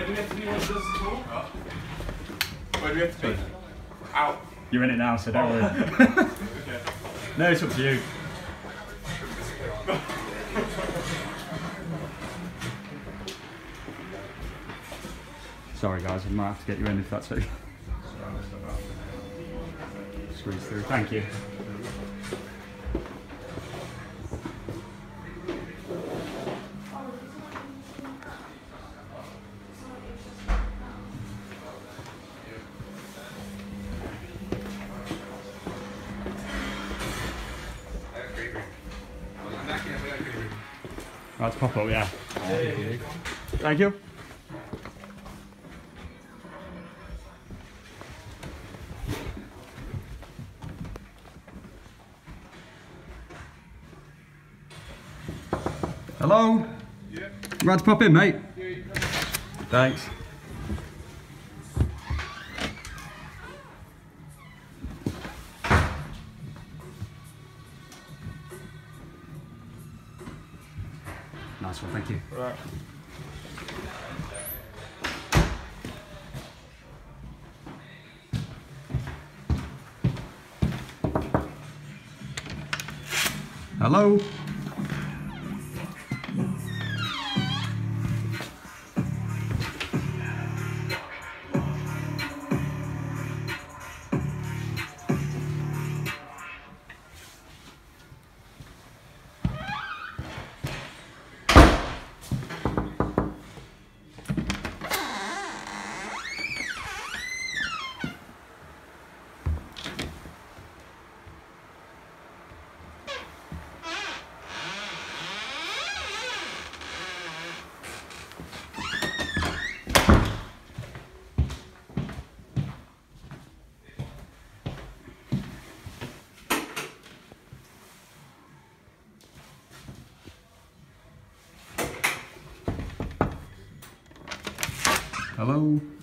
do we have to be one of those at all? Where do we have to be? Out. You're in it now, so don't worry. Okay. No, it's up to you. Sorry guys, I might have to get you in if that's okay. Squeeze through. Thank you. Right, to pop up, yeah. Thank you. Hello? Yeah. Right to pop in, mate? Yeah. Thanks. Nice one, thank you. Right. Hello? Hello?